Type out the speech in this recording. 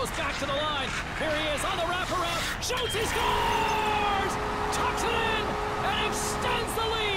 goes back to the line. Here he is on the wraparound. Shoots, he scores! Tucks it in and extends the lead.